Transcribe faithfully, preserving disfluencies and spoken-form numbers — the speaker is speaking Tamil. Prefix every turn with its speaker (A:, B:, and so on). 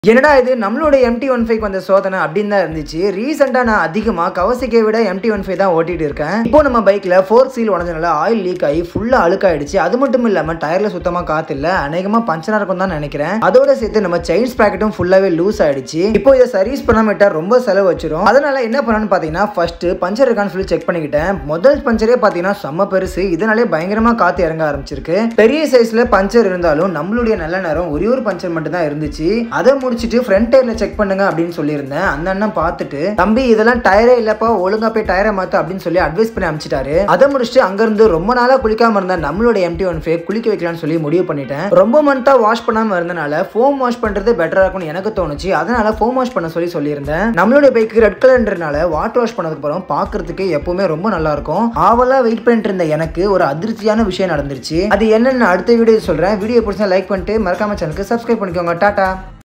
A: என்னடா இது நம்மளோட M T fifteen வந்த சோதனை அப்படின்னு தான் இருந்துச்சு. ரீசெண்டா நான் அதிகமா Kawasaki விட M T fifteen தான் ஓட்டிட்டு இருக்கேன். இப்போ நம்ம பைக்ல ஃபோர்க் சீல் உடைஞ்சனால ஆயில் லீக் ஆகி ஃபுல்லா அழுக்காயிடுச்சு. அது மட்டும் இல்லாம டயர்ல சுத்தமா காத்து இல்ல. அநேகமா பஞ்சரா இருக்கும் தான் நினைக்கிறேன். அதோட சேர்த்து நம்ம செயின் ஸ்ப்ராக்கெட்டும் ஃபுல்லாவே லூஸ் ஆயிடுச்சு. இப்போ இதை சர்வீஸ் பண்ணாம விட்டா ரொம்ப செலவு வச்சிரும். அதனால என்ன பண்ணணும்னு பாத்தீங்கன்னா ஃபர்ஸ்ட் பஞ்சர் இருக்கான்னு சொல்லி செக் பண்ணிக்கிட்டேன். முதல் பஞ்சரே பாத்தீங்கன்னா செம்ம பெருசு. இதனாலே பயங்கரமா காத்து இறங்க ஆரம்பிச்சிருக்கு. பெரிய சைஸ்ல பஞ்சர் இருந்தாலும் நம்மளுடைய நல்ல நேரம் ஒரே ஒரு பஞ்சர் மட்டும் தான் இருந்துச்சு. அதை முடிச்சிட்டு ஃப்ரண்ட் டயர்ல செக் பண்ணுங்க அப்படின்னு சொல்லியிருந்தேன். அந்த அண்ணன் பார்த்துட்டு தம்பி இதெல்லாம் டயரே இல்லப்பா, ஒழுங்கா போய் டயரை மாத்து அப்படின்னு சொல்லி அட்வைஸ் பண்ணி அனுப்பிச்சிட்டாரு. அதை முடிச்சுட்டு அங்க இருந்து ரொம்ப நாளா குளிக்காம இருந்த நம்மளோட M T fifteen குளிக்க வைக்கலாம்னு சொல்லி முடிவு பண்ணிட்டேன். ரொம்ப மந்தா வாஷ் பண்ணாம இருந்தனால ஃபோம் வாஷ் பண்றது பெட்டரா இருக்கும்னு எனக்கு தோணுச்சு. அதனால ஃபோம் வாஷ் பண்ண சொல்லி சொல்லியிருந்தேன். நம்மளுடைய பைக்கு ரெட் கலர்ன்றனால வாட்டர் வாஷ் பண்ணதுக்கு அப்புறம் பாக்குறதுக்கு எப்பவுமே ரொம்ப நல்லா இருக்கும். ஆவலா வெயிட் பண்ணிட்டு இருந்த எனக்கு ஒரு அதிர்ச்சியான விஷயம் நடந்துருச்சு. அது என்னன்னு அடுத்த வீடியோ சொல்றேன். வீடியோ பிடிச்சா லைக் பண்ணிட்டு மறக்காம சேனலுக்கு சப்ஸ்கிரைப் பண்ணிக்கோங்க. டாடா.